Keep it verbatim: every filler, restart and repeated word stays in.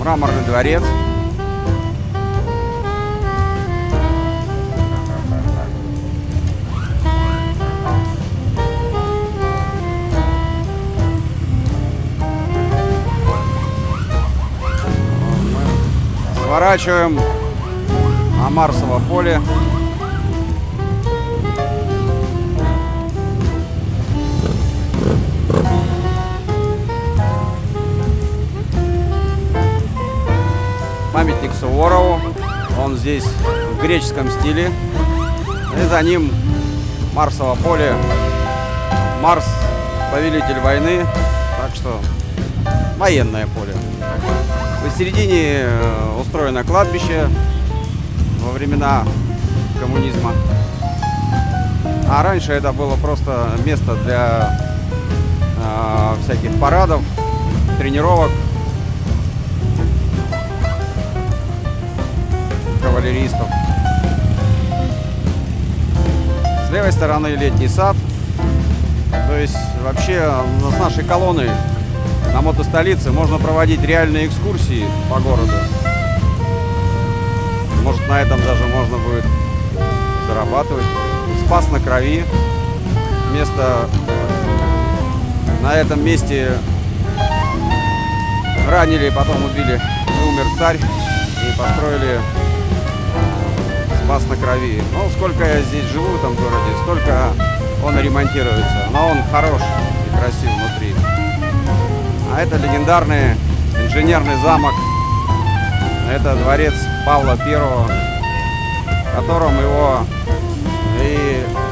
Мраморный дворец. Мы сворачиваем на Марсово поле. Памятник Суворову. Он здесь в греческом стиле. И за ним Марсово поле. Марс — повелитель войны. Так что военное поле. Посередине устроено кладбище во времена коммунизма. А раньше это было просто место для э, всяких парадов, тренировок кавалеристов. С левой стороны летний сад. То есть вообще с нашей колонной на мотостолице можно проводить реальные экскурсии по городу. Может, на этом даже можно будет зарабатывать. Спас на Крови. Место, на этом месте ранили, потом убили, умер царь, и построили Спас на Крови. Ну, сколько я здесь живу в этом городе, столько он ремонтируется. Но он хорош и красив внутри. А это легендарный инженерный замок. Это дворец Павла Первого, в котором его и